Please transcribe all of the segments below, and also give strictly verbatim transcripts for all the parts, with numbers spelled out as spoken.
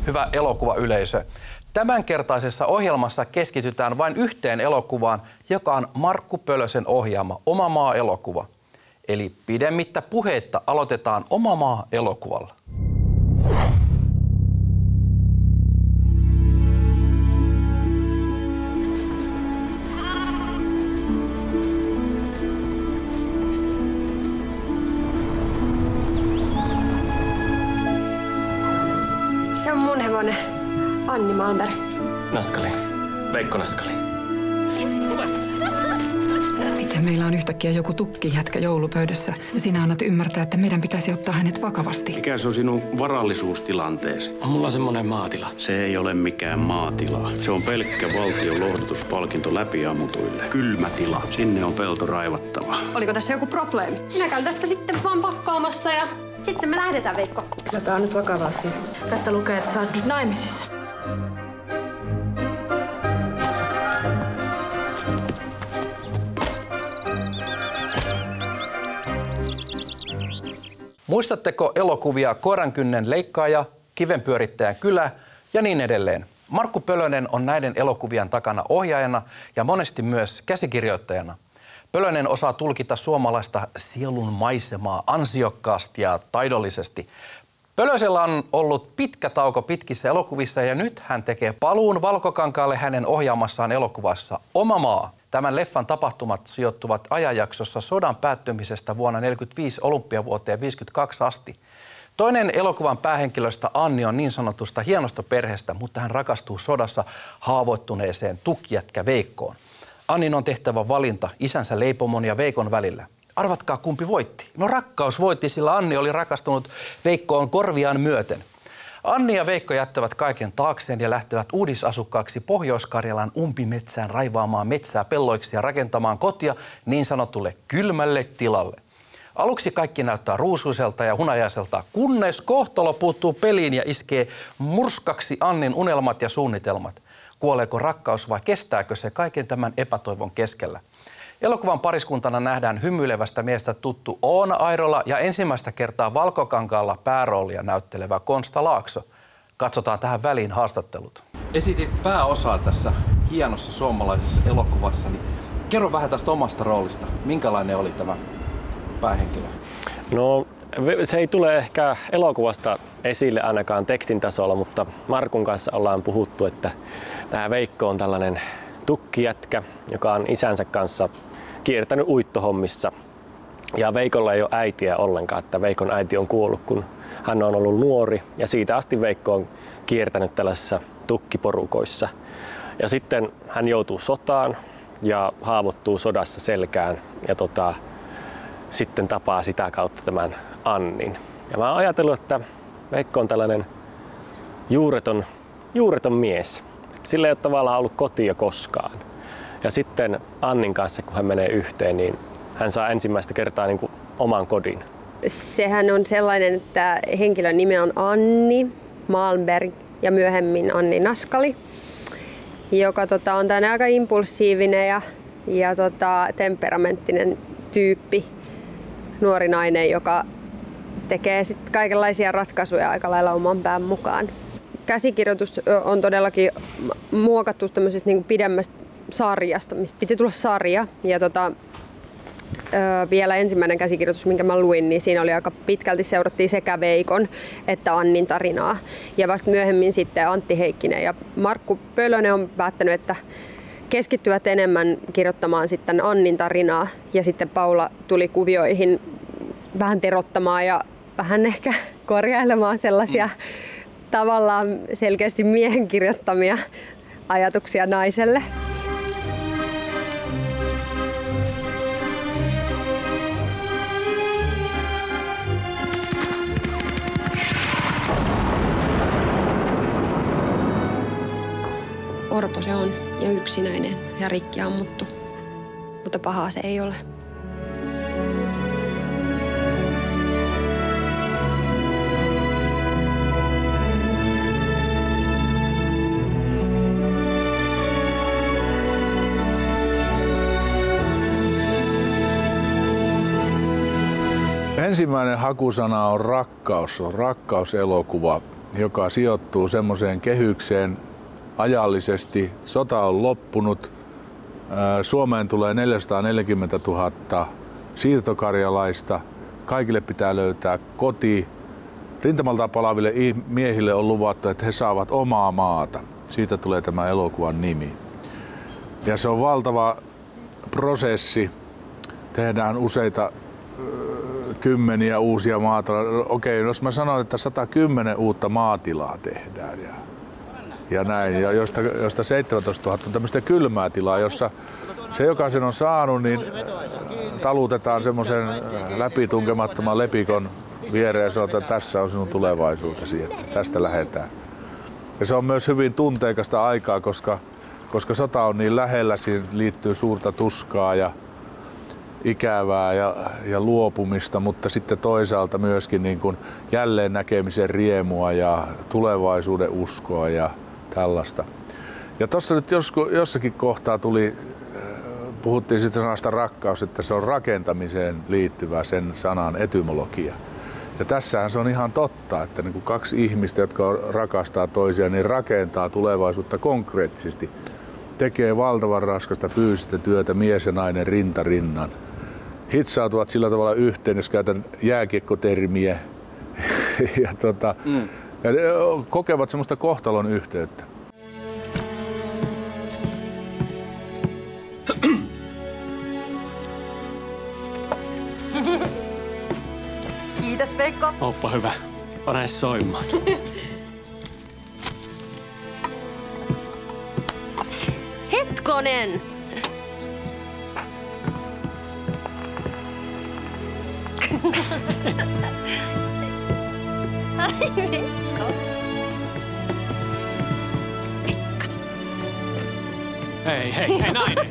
hyvä elokuvayleisö. Tämänkertaisessa ohjelmassa keskitytään vain yhteen elokuvaan, joka on Markku Pölösen ohjaama Oma maa-elokuva. Eli pidemmittä puheitta aloitetaan Oma maa-elokuvalla. Se on mun hevonen, Anni Malmberg. Naskali. Veikko Naskali. Miten meillä on yhtäkkiä joku tukkijätkä joulupöydässä ja sinä annat ymmärtää, että meidän pitäisi ottaa hänet vakavasti? Mikä se on sinun varallisuustilanteesi? Mulla on semmonen maatila. Se ei ole mikään maatila. Se on pelkkä valtion lohdutuspalkinto läpiammutuille. Kylmätila. Sinne on pelto raivattava. Oliko tässä joku probleemi? Minä käyn tästä sitten vaan pakkaamassa ja sitten me lähdetään, Veikko. Kyllä tää on nyt vakava asia. Tässä lukee, että sä oot nyt naimisissa. Muistatteko elokuvia Koirankynnen leikkaaja, Kivenpyörittäjän kylä ja niin edelleen? Markku Pölönen on näiden elokuvien takana ohjaajana ja monesti myös käsikirjoittajana. Pölönen osaa tulkita suomalaista sielun maisemaa ansiokkaasti ja taidollisesti. Pölösellä on ollut pitkä tauko pitkissä elokuvissa ja nyt hän tekee paluun Valkokankaalle hänen ohjaamassaan elokuvassa Oma maa. Tämän leffan tapahtumat sijoittuvat ajanjaksossa sodan päättymisestä vuonna tuhatyhdeksänsataaneljäkymmentäviisi olympiavuoteen viisikymmentäkaksi asti. Toinen elokuvan päähenkilöstä Anni on niin sanotusta hienosta perheestä, mutta hän rakastuu sodassa haavoittuneeseen tukkijätkä Veikkoon. Annin on tehtävä valinta isänsä Leipomon ja Veikon välillä. Arvatkaa, kumpi voitti? No rakkaus voitti, sillä Anni oli rakastunut Veikkoon korviaan myöten. Anni ja Veikko jättävät kaiken taakseen ja lähtevät uudisasukkaaksi Pohjois-Karjalan umpimetsään raivaamaan metsää pelloiksi ja rakentamaan kotia niin sanotulle kylmälle tilalle. Aluksi kaikki näyttää ruusuiselta ja hunajaiselta, kunnes kohtalo puuttuu peliin ja iskee murskaksi Annin unelmat ja suunnitelmat. Kuoleeko rakkaus vai kestääkö se kaiken tämän epätoivon keskellä? Elokuvan pariskuntana nähdään hymyilevästä miestä tuttu Oona Airola ja ensimmäistä kertaa Valkokankaalla pääroolia näyttelevä Konsta Laakso. Katsotaan tähän väliin haastattelut. Esitit pääosaa tässä hienossa suomalaisessa elokuvassa, niin kerro vähän tästä omasta roolista. Minkälainen oli tämä päähenkilö? No, se ei tule ehkä elokuvasta esille ainakaan tekstin tasolla, mutta Markun kanssa ollaan puhuttu, että tämä Veikko on tällainen tukkijätkä, joka on isänsä kanssa kiertänyt uittohommissa. Ja Veikolla ei ole äitiä ollenkaan, että Veikon äiti on kuollut, kun hän on ollut nuori. Ja siitä asti Veikko on kiertänyt tällaisissa tukkiporukoissa. Ja sitten hän joutuu sotaan ja haavoittuu sodassa selkään ja tota, sitten tapaa sitä kautta tämän Annin. Ja mä oon ajatellut, että Veikko on tällainen juureton, juureton mies. Sillä ei ole tavallaan ollut kotia koskaan. Ja sitten Annin kanssa, kun hän menee yhteen, niin hän saa ensimmäistä kertaa niin kuin oman kodin. Sehän on sellainen, että henkilön nimi on Anni Malmberg ja myöhemmin Anni Naskali, joka tota, on tänne aika impulsiivinen ja, ja tota, temperamenttinen tyyppi. Nuori nainen, joka tekee sit kaikenlaisia ratkaisuja aika lailla oman pään mukaan. Käsikirjoitus on todellakin muokattu tämmöisestä niin kuin pidemmästä sarjasta, mistä piti tulla sarja. Ja tota, ö, vielä ensimmäinen käsikirjoitus, minkä mä luin, niin siinä oli aika pitkälti seurattiin sekä Veikon että Annin tarinaa. Ja vasta myöhemmin sitten Antti Heikkinen ja Markku Pölönen on päättänyt, että keskittyvät enemmän kirjoittamaan sitten Annin tarinaa. Ja sitten Paula tuli kuvioihin vähän terottamaan ja vähän ehkä korjailemaan sellaisia mm. tavallaan selkeästi miehen kirjoittamia ajatuksia naiselle. Orpo se on ja yksinäinen ja rikki ammuttu, mutta pahaa se ei ole. Ensimmäinen hakusana on rakkaus, on rakkauselokuva. joka sijoittuu semmoiseen kehykseen ajallisesti. Sota on loppunut. Suomeen tulee neljäsataaneljäkymmentätuhatta siirtokarjalaista. Kaikille pitää löytää koti. Rintamalta palaaville miehille on luvattu, että he saavat omaa maata. Siitä tulee tämä elokuvan nimi. Ja se on valtava prosessi. Tehdään useita kymmeniä uusia maatiloja. Okei, jos mä sanon, että sata kymmenen uutta maatilaa tehdään ja, ja näin, ja josta, josta seitsemäntoistatuhatta on tämmöistä kylmää tilaa, jossa se, joka sen on saanut, niin talutetaan semmoisen läpitunkemattoman lepikon viereen ja sanotaan, että tässä on sinun tulevaisuutesi, että tästä lähdetään. Ja se on myös hyvin tunteikasta aikaa, koska, koska sota on niin lähellä, siihen liittyy suurta tuskaa ja ikävää ja, ja luopumista, mutta sitten toisaalta myöskin niin kuin jälleen näkemisen riemua ja tulevaisuuden uskoa ja tällaista. Ja tuossa nyt joskus, jossakin kohtaa tuli, puhuttiin sitten sanasta rakkaus, että se on rakentamiseen liittyvä sen sanan etymologia. Ja tässähän se on ihan totta, että niin kuin kaksi ihmistä, jotka rakastaa toisiaan, niin rakentaa tulevaisuutta konkreettisesti. Tekee valtavan raskasta fyysistä työtä, mies ja nainen rinta rinnan. Hitsautuvat sillä tavalla yhteen, jos käytän jääkiekkotermiä, ja, tota, mm. ja kokevat semmoista kohtalon yhteyttä. Kiitos Veikko. Oppa hyvä. Pane soimaan. Hetkonen! Ai Veikko. Hei, hei, hei nainen!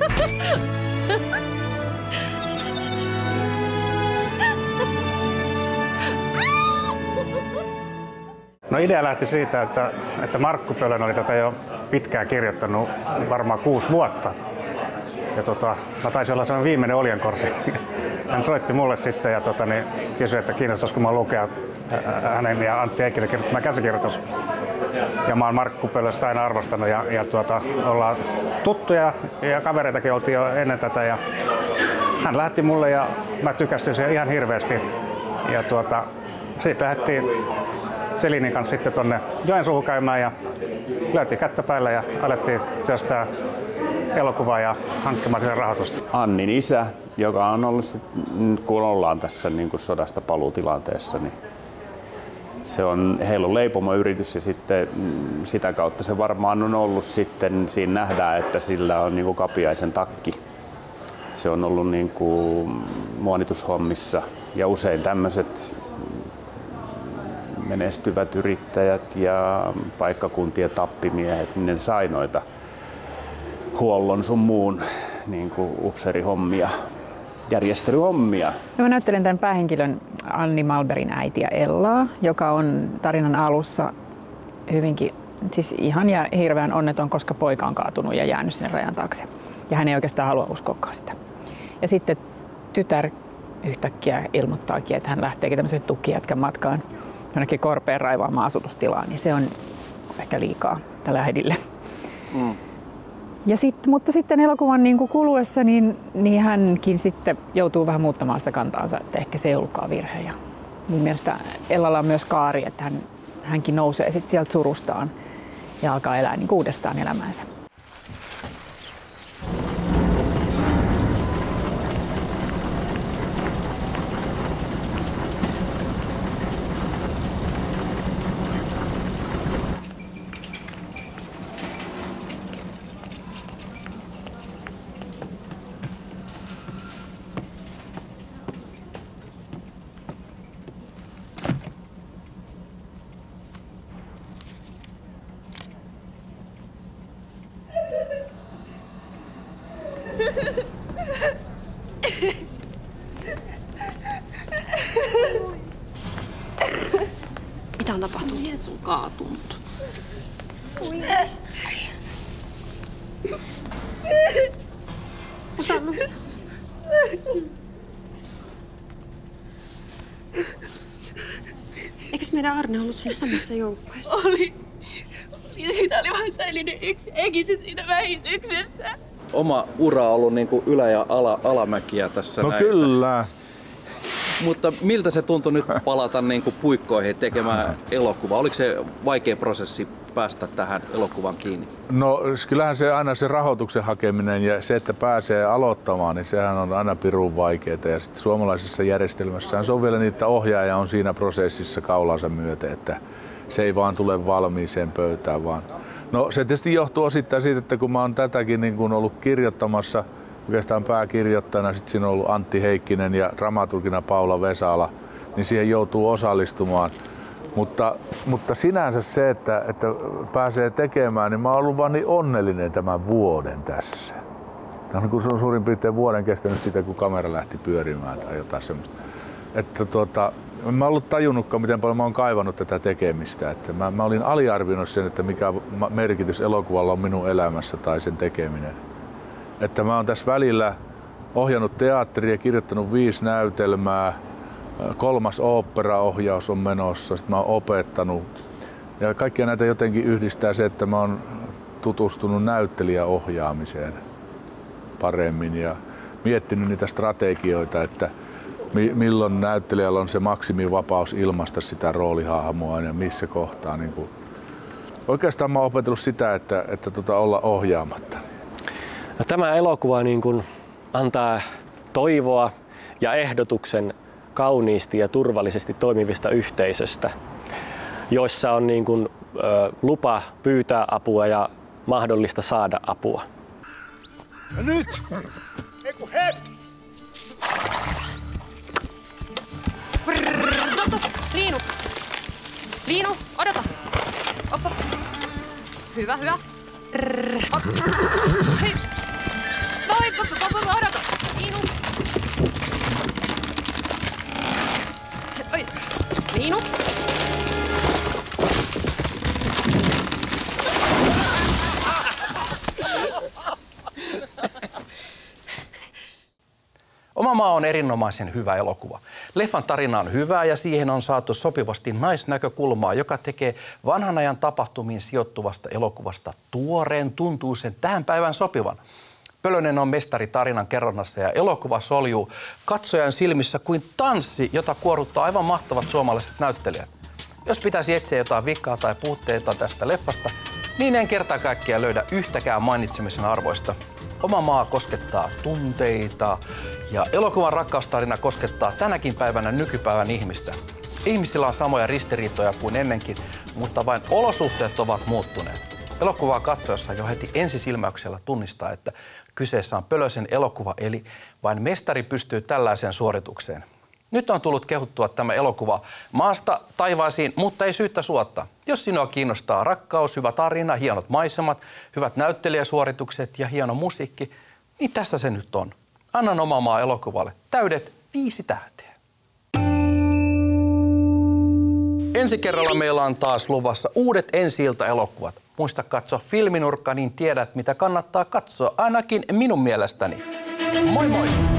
No idea lähti siitä, että, että Markku Pölön oli tätä jo pitkään kirjoittanut, varmaan kuusi vuotta. Ja tota, mä taisin olla sellainen viimeinen oljenkorsi. Hän soitti mulle sitten ja tota, niin kysyi, että kiinnostaisiko mä lukea hänen ja Antti Heikkilän kirjoittama käsikirjoitus. Ja mä oon Markku Pölöstä aina arvostanut ja, ja tuota, ollaan tuttuja ja kavereitakin oltiin jo ennen tätä. Ja hän lähti mulle ja mä tykästyin siihen ihan hirveästi. Ja tuota, siitä lähdettiin Selinin kanssa sitten tonne Joensuuhun käymään ja lyötiin kättä päällä ja alettiin työstää elokuvaa ja hankkimaan sille rahoitusta. Annin isä, joka on ollut, kun ollaan tässä niin kuin sodasta paluutilanteessa, niin se on, heillä on leipomoyritys ja sitten sitä kautta se varmaan on ollut sitten, siinä nähdään, että sillä on niin kuin kapiaisen takki. Se on ollut niin kuin muonitushommissa ja usein tämmöiset menestyvät yrittäjät ja paikkakuntien tappimiehet, niin ne sai noita huollon sun muun niin kuin upseerihommia, järjestelyhommia. No, mä näyttelen tämän päähenkilön Anni Malmbergin äitiä Ellaa, joka on tarinan alussa hyvinkin, siis ihan ja hirveän onneton, koska poika on kaatunut ja jäänyt sinne rajan taakse. Ja hän ei oikeastaan halua uskoakaan sitä. Ja sitten tytär yhtäkkiä ilmoittaakin, että hän lähteekin tämmöiseen tukkijätkän matkaan jonnekin korpeen raivaamaan asutustilaan, niin se on ehkä liikaa tällä äidille. Mm. Ja sit, mutta sitten elokuvan niin kuin kuluessa niin, niin hänkin sitten joutuu vähän muuttamaan sitä kantaansa, että ehkä se ei ollutkaan virhe. Ja mun mielestä Ellalla on myös kaari, että hän, hänkin nousee sit sieltä surustaan ja alkaa elää niin uudestaan elämäänsä. Mitä on tapahtunut? Mies on kaatunut. Oi Esteri. Ota noissa. Eikös meidän meidän Arne ollut siinä samassa joukkueessa? Oli. Ja siitä oli vain säilynyt yksi henki siitä vähityksestä. Oma ura on ollut niin kuin ylä- ja ala, alamäkiä tässä No näin. kyllä. Mutta miltä se tuntui nyt palata niin kuin puikkoihin tekemään elokuvaa? Oliko se vaikea prosessi päästä tähän elokuvan kiinni? No kyllähän se aina se rahoituksen hakeminen ja se, että pääsee aloittamaan, niin sehän on aina pirun vaikeaa. Ja sitten suomalaisessa järjestelmässä se on vielä niitä ohjaaja on siinä prosessissa kaulansa myöten, että se ei vaan tule valmiiseen pöytään vaan. No se tietysti johtuu osittain siitä, että kun mä oon tätäkin niin kun ollut kirjoittamassa, oikeastaan pääkirjoittajana, sitten siinä on ollut Antti Heikkinen ja dramaturgina Paula Vesala, niin siihen joutuu osallistumaan. Mutta, mutta sinänsä se, että, että pääsee tekemään, niin mä oon ollut vaan niin onnellinen tämän vuoden tässä. Tämä on, se on suurin piirtein vuoden kestänyt sitä, kun kamera lähti pyörimään tai jotain semmoista. Että tuota, en mä ollut tajunnutkaan, miten paljon mä oon kaivannut tätä tekemistä. Että mä, mä olin aliarvioinut sen, että mikä merkitys elokuvalla on minun elämässä tai sen tekeminen. Että mä oon tässä välillä ohjannut teatteria ja kirjoittanut viisi näytelmää. Kolmas oopperaohjaus on menossa, sitten mä oon opettanut. Ja kaikkia näitä jotenkin yhdistää se, että mä oon tutustunut näyttelijäohjaamiseen paremmin ja miettinyt niitä strategioita, että milloin näyttelijällä on se maksimivapaus ilmaista sitä roolihahmoa ja missä kohtaa. Niin kuin. Oikeastaan mä oon opetellut sitä, että, että tota olla ohjaamatta. No, tämä elokuva niin kuin antaa toivoa ja ehdotuksen kauniisti ja turvallisesti toimivista yhteisöstä, joissa on niin kuin, ö, lupa pyytää apua ja mahdollista saada apua. Ja nyt! Eiku hep! Liinu! Liinu, odota! Oppa! Hyvä, hyvä! Op. Hei! Noi, odota! Liinu! Oi! Liinu! Oma maa on erinomaisen hyvä elokuva. Leffan tarina on hyvä ja siihen on saatu sopivasti naisnäkökulmaa, joka tekee vanhan ajan tapahtumiin sijoittuvasta elokuvasta tuoreen tuntuisen tähän päivään sopivan. Pölönen on mestari tarinan kerronnassa ja elokuva soljuu katsojan silmissä kuin tanssi, jota kuoruttaa aivan mahtavat suomalaiset näyttelijät. Jos pitäisi etsiä jotain vikaa tai puutteita tästä leffasta, niin en kerta kaikkiaan löydä yhtäkään mainitsemisen arvoista. Oma maa koskettaa tunteita ja elokuvan rakkaustarina koskettaa tänäkin päivänä nykypäivän ihmistä. Ihmisillä on samoja ristiriitoja kuin ennenkin, mutta vain olosuhteet ovat muuttuneet. Elokuvaa katsoessa jo heti ensisilmäyksellä tunnistaa, että kyseessä on Pölösen elokuva, eli vain mestari pystyy tällaiseen suoritukseen. Nyt on tullut kehuttua tämä elokuva maasta taivaisiin, mutta ei syyttä suotta. Jos sinua kiinnostaa rakkaus, hyvä tarina, hienot maisemat, hyvät näyttelijäsuoritukset ja hieno musiikki, niin tässä se nyt on. Annan Oma maa elokuvalle täydet viisi tähteä. Ensi kerralla meillä on taas luvassa uudet ensi-ilta-elokuvat. Muista katsoa Filminurkka, niin tiedät mitä kannattaa katsoa, ainakin minun mielestäni. Moi moi!